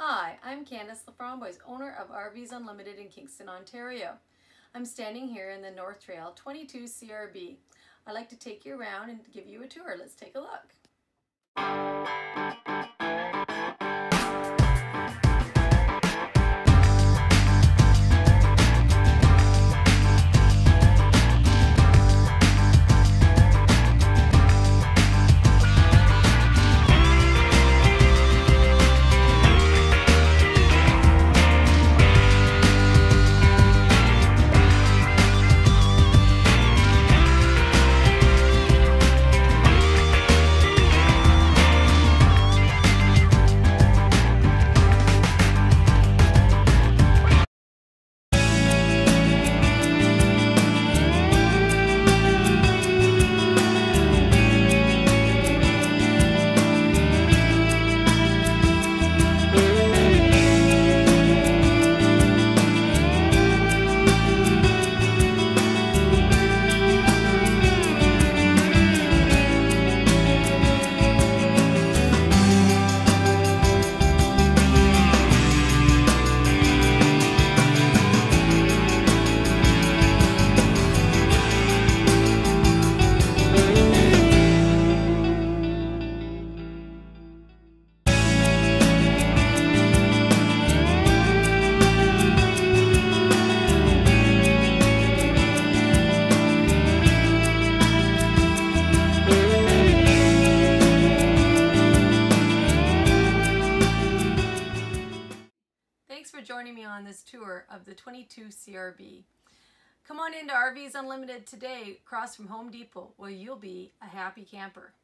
Hi, I'm Candice Laframboise, owner of RVs Unlimited in Kingston, Ontario. I'm standing here in the North Trail 22 CRB. I'd like to take you around and give you a tour. Let's take a look. Thanks for joining me on this tour of the 22 CRB. Come on into RVs Unlimited today, across from Home Depot, where you'll be a happy camper.